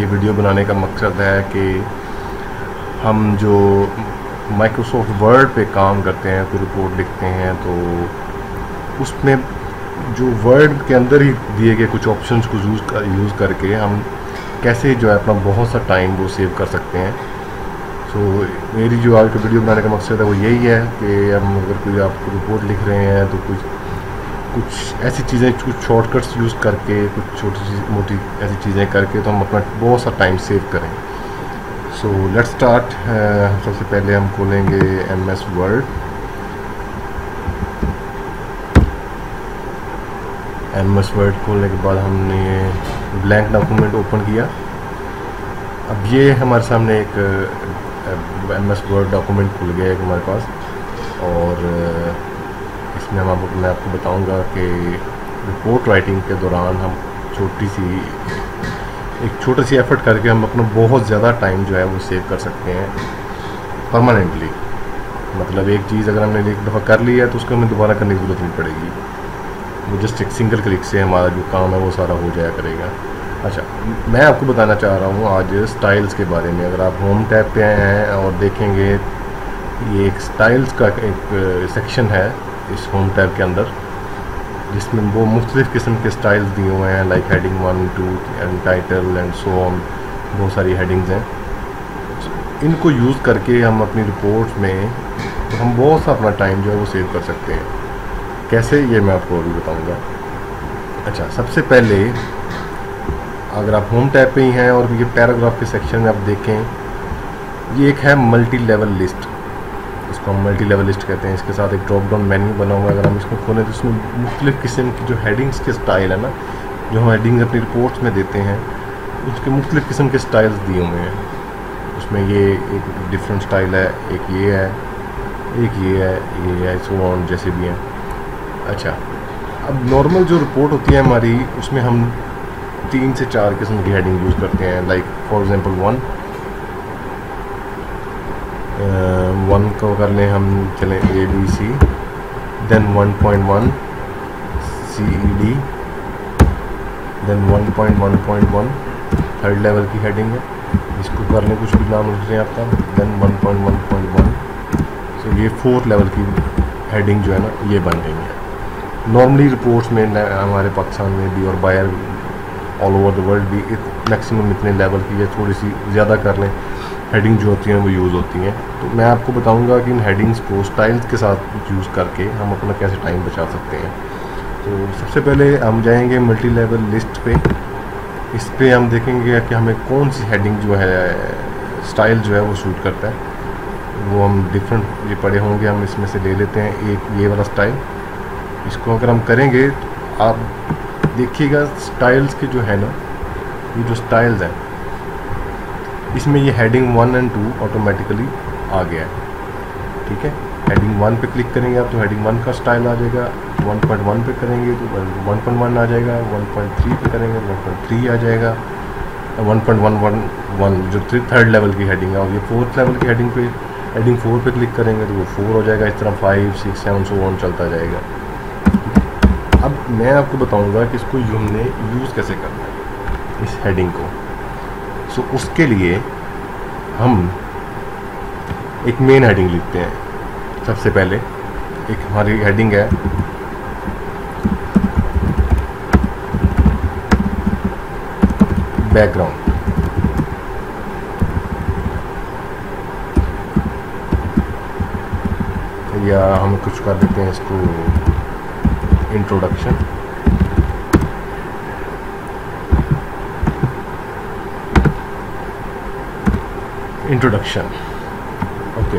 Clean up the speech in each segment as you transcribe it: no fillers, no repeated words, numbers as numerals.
ये वीडियो बनाने का मकसद है कि हम जो माइक्रोसॉफ्ट वर्ड पे काम करते हैं, कोई रिपोर्ट लिखते हैं, तो उसमें जो वर्ड के अंदर ही दिए गए कुछ ऑप्शंस को यूज़ करके हम कैसे जो है अपना बहुत सा टाइम वो सेव कर सकते हैं। तो मेरी जो आज का वीडियो बनाने का मकसद है वो यही है कि हम अगर कोई आप रिपोर्ट लिख रहे हैं तो कुछ ऐसी चीज़ें, कुछ शॉर्टकट्स यूज़ करके, कुछ छोटी मोटी ऐसी चीज़ें करके तो हम अपना बहुत सा टाइम सेव करें। So let's start. सबसे पहले हम खोलेंगे MS वर्ड। MS वर्ड खोलने के बाद हमने ये ब्लैंक डॉक्यूमेंट ओपन किया। अब ये हमारे सामने एक MS वर्ड डॉक्यूमेंट खुल गया है हमारे पास, और इसमें मैं आपको बताऊंगा कि रिपोर्ट राइटिंग के दौरान हम एक छोटी सी एफर्ट करके हम अपना बहुत ज़्यादा टाइम जो है वो सेव कर सकते हैं परमानेंटली। मतलब एक चीज़ अगर हमने एक दफ़ा कर ली है तो उसको हमें दोबारा करने की ज़रूरत नहीं पड़ेगी, वो जस्ट एक सिंगल क्लिक से हमारा जो काम है वो सारा हो जाया करेगा। अच्छा, मैं आपको बताना चाह रहा हूँ आज स्टाइल्स के बारे में। अगर आप होम टैब पे आए हैं और देखेंगे, ये एक स्टाइल्स का एक सेक्शन है इस होम टैब के अंदर, जिसमें वो मुख्तलिफ़ किस्म के स्टाइल्स दिए हुए हैं, like heading 1, 2 and title and so on. बहुत सारी हेडिंग्स हैं। इनको यूज़ करके हम अपनी रिपोर्ट्स में तो हम बहुत सा अपना टाइम जो है वो सेव कर सकते हैं। कैसे, ये मैं आपको अभी बताऊंगा। अच्छा, सबसे पहले अगर आप होम टैब पे ही हैं और ये पैराग्राफ के सेक्शन में आप देखें, ये एक है मल्टी लेवल लिस्ट, इसको हम मल्टी लेवल लिस्ट कहते हैं। इसके साथ एक ड्रॉप डाउन मेन्यू बना हुआ है। अगर हम इसको खोलें तो इसमें मुख्तलिफ़ किस्म की जो हेडिंग्स के स्टाइल है ना, जो हम हेडिंग्स अपनी रिपोर्ट्स में देते हैं, उसके मुख्तलिफ़ किस्म के स्टाइल्स दिए हुए हैं। उसमें ये एक डिफरेंट स्टाइल है, एक ये है, एक ये है, सो ऑन जैसे भी हैं। अच्छा, अब नॉर्मल जो रिपोर्ट होती है हमारी, उसमें हम 3 से 4 किस्म की हेडिंग यूज़ करते हैं। लाइक फॉर एग्जांपल 1 को कर लें हम, चलें ABC, then 1.1 CED, then 1.1.1 third level की हेडिंग है, इसको कर लें कुछ भी नाम लिख रहे हैं आपका, देन 1.1.1। तो ये 4th लेवल की हेडिंग जो है ना, ये बन गई है। नॉर्मली रिपोर्ट्स में हमारे पाकिस्तान में भी और बाहर ऑल ओवर द वर्ल्ड भी मैक्सिमम इतने लेवल की या थोड़ी सी ज़्यादा कर लें हेडिंग जो होती हैं वो यूज़ होती हैं। तो मैं आपको बताऊंगा कि इन हेडिंग्स को स्टाइल्स के साथ यूज़ करके हम अपना कैसे टाइम बचा सकते हैं। तो सबसे पहले हम जाएंगे मल्टी लेवल लिस्ट पे। इस पे हम देखेंगे कि हमें कौन सी हेडिंग जो है, स्टाइल जो है वो सूट करता है। वो हम डिफरेंट ये पढ़े होंगे, हम इसमें से ले लेते हैं एक ये वाला स्टाइल। इसको अगर हम करेंगे तो आप देखिएगा स्टाइल्स के जो है ना, ये जो स्टाइल्स हैं इसमें ये हेडिंग 1 और 2 ऑटोमेटिकली आ गया है। ठीक है, हेडिंग 1 पे क्लिक करेंगे आप तो हेडिंग 1 का स्टाइल आ जाएगा, 1.1 पे करेंगे तो 1.1 आ जाएगा, 1.3 पे करेंगे 1.3 आ जाएगा, 1.1.1 जो थर्ड लेवल की हेडिंग है। और ये 4th लेवल की हेडिंग पे, हेडिंग 4 पे क्लिक करेंगे तो वो 4 हो जाएगा। इस तरह 5, 6, 7 सो ऑन चलता जाएगा। अब मैं आपको बताऊंगा कि इसको हमने यूज़ कैसे करना है इस हेडिंग को। सो उसके लिए हम एक मेन हेडिंग लिखते हैं। सबसे पहले एक हमारी हेडिंग है बैकग्राउंड, या हम कुछ कर देते हैं इसको इंट्रोडक्शन। ओके,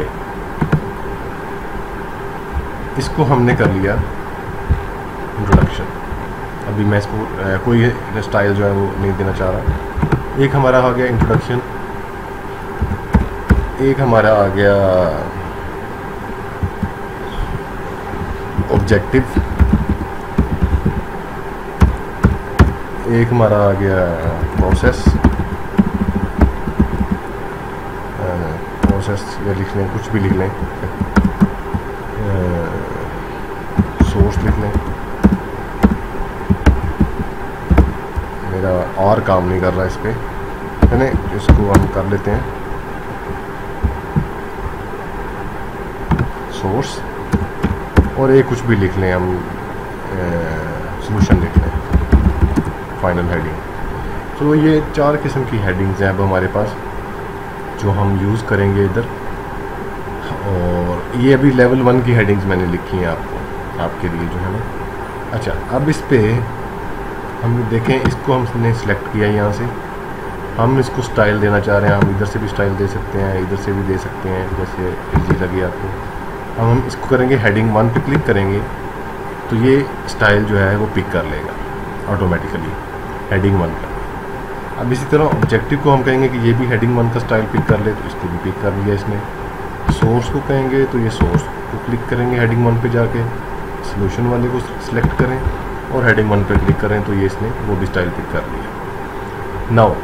इसको हमने कर लिया इंट्रोडक्शन। अभी मैं इसको कोई स्टाइल जो है वो नहीं देना चाह रहा। एक हमारा आ गया इंट्रोडक्शन, एक हमारा आ गया ऑब्जेक्टिव, एक हमारा आ गया प्रोसेस या लिख लें, कुछ भी लिख लें, सोर्स लिख लें। मेरा और काम नहीं कर रहा इस पर, करें, इसको हम कर लेते हैं सोर्स, और एक कुछ भी लिख लें हम, सॉल्यूशन लिख लें, फाइनल हेडिंग। तो ये 4 किस्म की हेडिंग्स हैं अब हमारे पास जो हम यूज़ करेंगे इधर। और ये अभी लेवल 1 की हेडिंग्स मैंने लिखी हैं आपके लिए जो है ना। अच्छा, अब इस पे हम देखें, इसको हमने सिलेक्ट किया यहाँ से, हम इसको स्टाइल देना चाह रहे हैं। हम इधर से भी स्टाइल दे सकते हैं, इधर से भी दे सकते हैं, जैसे इजी लगे आपको। अब हम इसको करेंगे हेडिंग 1 पे क्लिक करेंगे तो ये स्टाइल जो है वो पिक कर लेगा ऑटोमेटिकली हेडिंग 1 का। अब इसी तरह ऑब्जेक्टिव को हम कहेंगे कि ये भी हेडिंग 1 का स्टाइल पिक कर ले, तो इसको भी पिक कर लिया इसने। सोर्स को कहेंगे तो ये सोर्स को क्लिक करेंगे हेडिंग 1 पे जाके, सॉल्यूशन वाले को सिलेक्ट करें और हेडिंग 1 पे क्लिक करें तो ये इसने वो भी स्टाइल पिक कर लिया। नाउ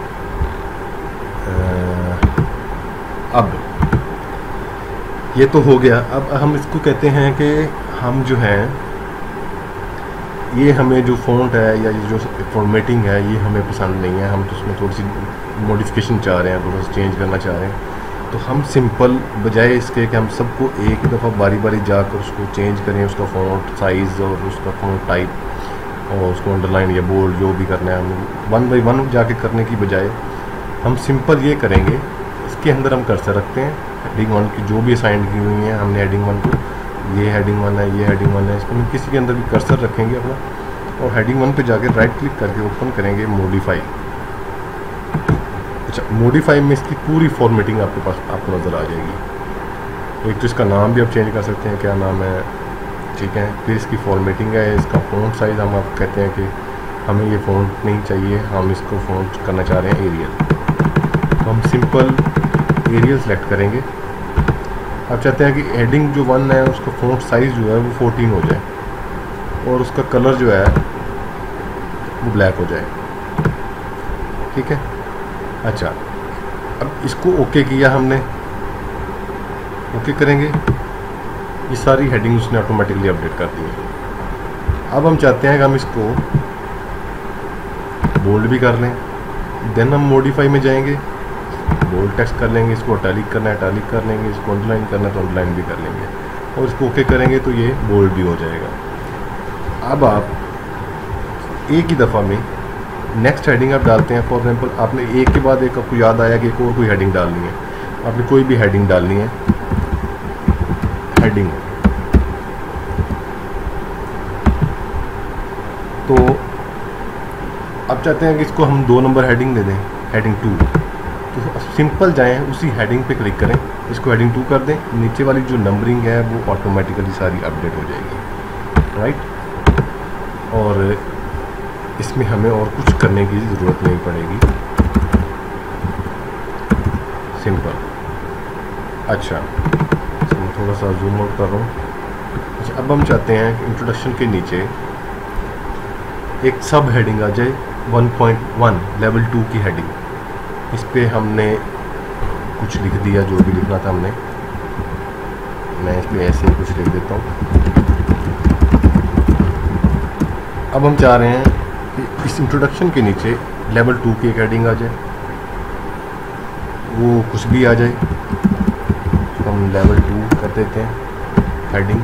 अब ये तो हो गया। अब हम इसको कहते हैं कि हम जो हैं, ये हमें जो फ़ॉन्ट है या ये जो फॉर्मेटिंग है ये हमें पसंद नहीं है, हम तो उसमें थोड़ी सी मॉडिफिकेशन चाह रहे हैं, थोड़ा सा चेंज करना चाह रहे हैं। तो हम सिंपल बजाय इसके कि हम सबको एक ही दफ़ा बारी बारी जाकर उसको चेंज करें, उसका फ़ॉन्ट साइज़ और उसका फ़ॉन्ट टाइप और उसको अंडरलाइन या बोल्ड जो भी करना है, हम 1 बाई 1 जाके करने की बजाय हम सिंपल ये करेंगे, इसके अंदर हम कर्सर रखते हैं हेडिंग 1 की जो भी असाइन की हुई हैं हमने हेडिंग 1 को, ये हेडिंग 1 है, ये हेडिंग 1 है, इसको हम किसी के अंदर भी कर्सर रखेंगे अपना और हेडिंग 1 पे जाके राइट क्लिक करके ओपन करेंगे मॉडिफाई। अच्छा, मॉडिफाई में इसकी पूरी फॉर्मेटिंग आपके पास आपको नज़र आ जाएगी। एक तो इसका नाम भी आप चेंज कर सकते हैं, क्या नाम है, ठीक है। फिर इसकी फॉर्मेटिंग है, इसका फ़ॉन्ट साइज़ हम आप कहते हैं कि हमें ये फ़ॉन्ट नहीं चाहिए, हम इसको फ़ॉन्ट करना चाह रहे हैं एरियल, तो हम सिंपल एरियल सेलेक्ट करेंगे। आप चाहते हैं कि हेडिंग जो 1 है उसका फ़ॉन्ट साइज़ जो है वो 14 हो जाए और उसका कलर जो है वो ब्लैक हो जाए, ठीक है। अच्छा, अब इसको ओके किया हमने, ओके करेंगे, ये सारी हेडिंग उसने ऑटोमेटिकली अपडेट कर दी है। अब हम चाहते हैं कि हम इसको बोल्ड भी कर लें, देन हम मॉडिफाई में जाएंगे, बोल्ड टेक्स्ट कर लेंगे, इसको इटैलिक करना है इटैलिक कर लेंगे, इसको अंडरलाइन करना है तो अंडरलाइन भी कर लेंगे और इसको ओके करेंगे तो ये बोल्ड भी हो जाएगा। अब आप एक ही दफ़ा में नेक्स्ट हेडिंग आप डालते हैं। फॉर एग्जांपल आपने एक के बाद एक आपको याद आया कि एक और कोई हेडिंग डालनी है, आपने कोई भी हेडिंग डालनी है, हेडिंग, तो अब चाहते हैं कि इसको हम 2 नंबर हेडिंग दे दें, हेडिंग 2, तो सिंपल जाएं उसी हेडिंग पे क्लिक करें, इसको हेडिंग 2 कर दें, नीचे वाली जो नंबरिंग है वो ऑटोमेटिकली सारी अपडेट हो जाएगी, राइट। और इसमें हमें और कुछ करने की ज़रूरत नहीं पड़ेगी, सिंपल। अच्छा, मैं थोड़ा सा जूम आउट कर रहा हूँ। अच्छा, अब हम चाहते हैं कि इंट्रोडक्शन के नीचे एक सब हेडिंग आ जाए 1.1 लेवल 2 की हेडिंग, इस पे हमने कुछ लिख दिया जो भी लिखना था हमने, मैं इस पर ऐसे ही कुछ लिख देता हूँ। अब हम चाह रहे हैं कि इस इंट्रोडक्शन के नीचे लेवल 2 की एक हेडिंग आ जाए, वो कुछ भी आ जाए, तो हम लेवल 2 कर देते हैं हेडिंग।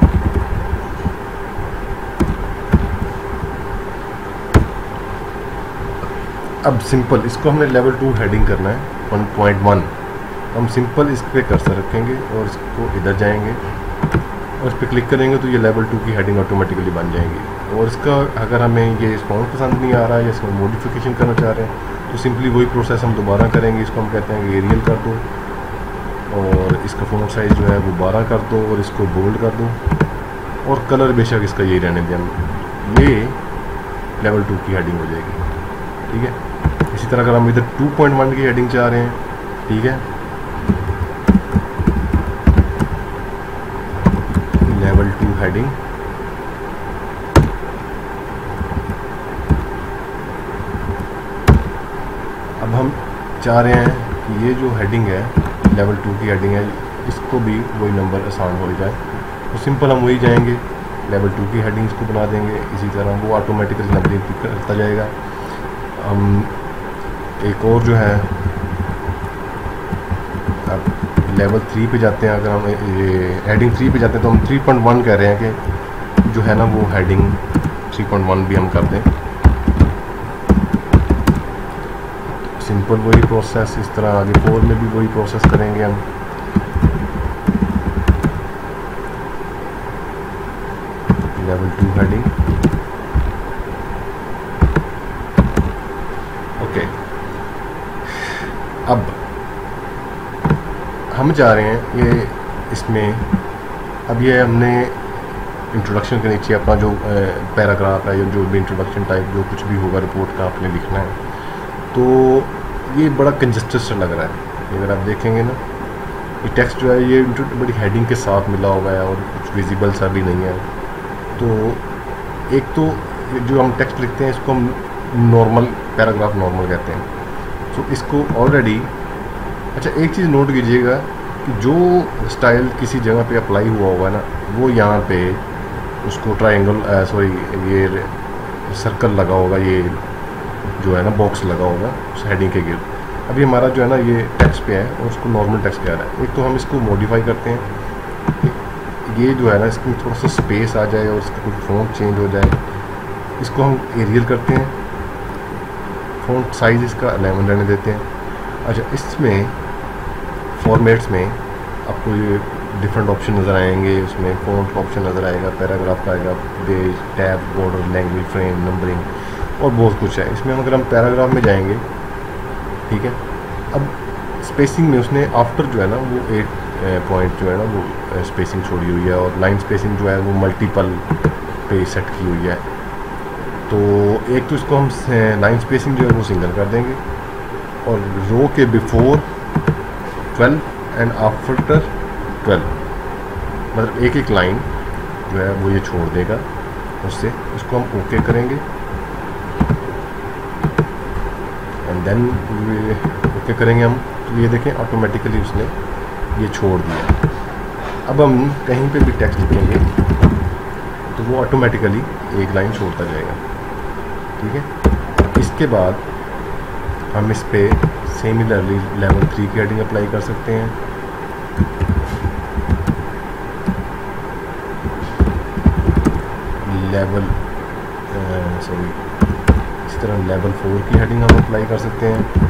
अब सिंपल इसको हमने लेवल 2 हेडिंग करना है 1.1, हम सिंपल इस पर कर्सर रखेंगे और इसको इधर जाएंगे और इस पर क्लिक करेंगे तो ये लेवल 2 की हेडिंग ऑटोमेटिकली बन जाएंगी। और इसका अगर हमें ये फ़ॉन्ट पसंद नहीं आ रहा है या इसमें मॉडिफिकेशन करना चाह रहे हैं तो सिंपली वही प्रोसेस हम दोबारा करेंगे। इसको हम कहते हैं कि एरियल कर दो और इसका फ़ॉन्ट साइज़ जो है वो 12 कर दो और इसको बोल्ड कर दो और कलर बेशक इसका यही रहने दें, ये लेवल 2 की हेडिंग हो जाएगी, ठीक है। इसी तरह अगर हम इधर 2.1 की हेडिंग चाह रहे हैं, ठीक है, लेवल 2 हेडिंग, अब हम चाह रहे हैं कि ये जो हेडिंग है लेवल 2 की हेडिंग है इसको भी वही नंबर आसान हो जाए, तो सिंपल हम वही जाएंगे लेवल 2 की हेडिंग्स को बना देंगे, इसी तरह वो ऑटोमेटिकली नंबरिंग करता जाएगा। हम एक और जो है, अब लेवल 3 पे जाते हैं। अगर हम ये हेडिंग 3 पे जाते हैं तो हम 3.1 कह रहे हैं कि जो है ना वो हेडिंग 3.1 भी हम कर दें। सिंपल वही प्रोसेस, इस तरह आगे 4 में भी वही प्रोसेस करेंगे हम। Level 2 heading, okay. अब हम जा रहे हैं ये इसमें, अब ये हमने इंट्रोडक्शन के नीचे अपना जो पैराग्राफ है या जो भी इंट्रोडक्शन टाइप जो कुछ भी होगा रिपोर्ट का आपने लिखना है, तो ये बड़ा कंजस्टेड सा लग रहा है। अगर आप देखेंगे ना, ये टेक्स्ट जो है ये बड़ी हेडिंग के साथ मिला हुआ है और कुछ विजिबल सा भी नहीं है। तो एक तो जो हम टेक्स्ट लिखते हैं इसको हम नॉर्मल पैराग्राफ नॉर्मल कहते हैं। तो इसको ऑलरेडी, अच्छा एक चीज़ नोट कीजिएगा कि जो स्टाइल किसी जगह पे अप्लाई हुआ होगा ना, वो यहाँ पे उसको ट्रायंगल ये सर्कल लगा होगा, ये जो है ना बॉक्स लगा होगा उस हेडिंग के गिर्द। अभी हमारा जो है ना ये टेक्स्ट पे है और उसको नॉर्मल टेक्स्ट कह रहा है। एक तो हम इसको मॉडिफाई करते हैं, ये जो है ना इसमें थोड़ा सा स्पेस आ जाए और इसका कुछ फ़ॉन्ट चेंज हो जाए। इसको हम एरियल करते हैं, फ़ॉन्ट साइज़ इसका 11 रहने देते हैं। अच्छा, इसमें फॉर्मेट्स में आपको ये डिफरेंट ऑप्शन नज़र आएंगे। उसमें फ़ॉन्ट का ऑप्शन नज़र आएगा, पैराग्राफ का आएगा, page, tab, border, language, frame, numbering और बहुत कुछ है इसमें। अगर हम पैराग्राफ में जाएंगे, ठीक है, अब स्पेसिंग में उसने आफ्टर जो है ना वो 8 पॉइंट जो है ना वो स्पेसिंग छोड़ी हुई है और लाइन स्पेसिंग जो है वो मल्टीपल पे सेट की हुई है। तो एक तो इसको हम लाइन स्पेसिंग जो है वो सिंगल कर देंगे और रो के बिफोर 12 एंड आफ्टर 12, मतलब एक एक लाइन जो है वो ये छोड़ देगा उससे। इसको हम ओके करेंगे एंड देन ओके करेंगे हम, तो ये देखें ऑटोमेटिकली उसने ये छोड़ दिया। अब हम कहीं पे भी टेक्स्ट लिखेंगे तो वो ऑटोमेटिकली एक लाइन छोड़ता जाएगा, ठीक है। इसके बाद हम इस पे सिमिलरली लेवल 3 की हेडिंग अप्लाई कर सकते हैं। लेवल इस तरह लेवल 4 की हेडिंग हम अप्लाई कर सकते हैं।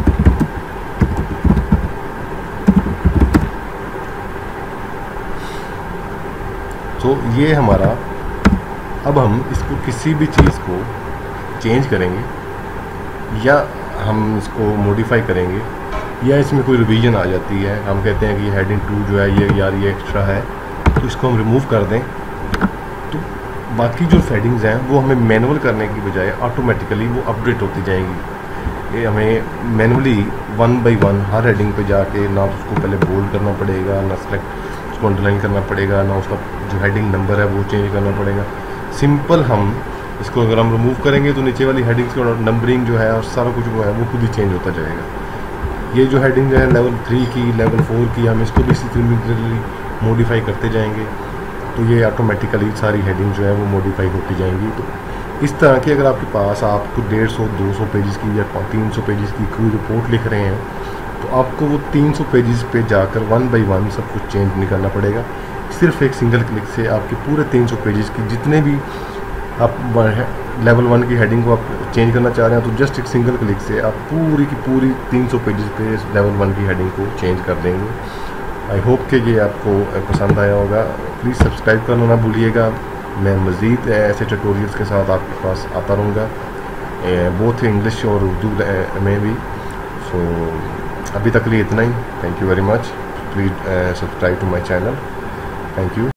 तो ये हमारा, अब हम इसको किसी भी चीज़ को चेंज करेंगे या हम इसको मॉडिफाई करेंगे या इसमें कोई रिवीजन आ जाती है, हम कहते हैं कि ये हेडिंग 2 जो है ये यार ये एक्स्ट्रा है, तो इसको हम रिमूव कर दें। तो बाकी जो हेडिंग्स हैं वो हमें मैनुअल करने की बजाय ऑटोमेटिकली वो अपडेट होती जाएंगी। ये हमें मैनुअली 1 बाई 1 हर हेडिंग पे जाके ना उसको पहले बोल्ड करना पड़ेगा, ना सेलेक्ट उसको अंडरलाइन करना पड़ेगा, ना उसका जो हेडिंग नंबर है वो चेंज करना पड़ेगा। सिंपल हम इसको अगर हम रिमूव करेंगे तो नीचे वाली हेडिंग्स का नंबरिंग जो है और सारा कुछ वो है वो खुद ही चेंज होता जाएगा। ये जो हेडिंग जो है लेवल 3 की, लेवल 4 की, हम इसको भी सिमिलरली मॉडिफाई करते जाएंगे तो ये ऑटोमेटिकली सारी हेडिंग जो है वो मॉडिफाई होती जाएंगी। तो इस तरह की अगर आपके पास आपको 150-200 पेजेस की या 300 पेजेस की कोई रिपोर्ट लिख रहे हैं तो आपको वो 300 पेजेस पे जाकर 1 बाई 1 सब कुछ चेंज नहीं करना पड़ेगा। सिर्फ एक सिंगल क्लिक से आपके पूरे 300 पेजेस की जितने भी आप लेवल 1 की हेडिंग को आप चेंज करना चाह रहे हैं तो जस्ट एक सिंगल क्लिक से आप पूरी की पूरी 300 पेजेस पे लेवल 1 की हेडिंग को चेंज कर देंगे। आई होप कि ये आपको पसंद आया होगा। प्लीज़ सब्सक्राइब करना ना भूलिएगा। मैं मज़ीद ऐसे ट्यूटोरियल्स के साथ आपके पास आता रहूँगा, बोथ इंग्लिश और उर्दू में भी। सो अभी तक लिए इतना ही। Thank you very much. Please subscribe to my channel. Thank you.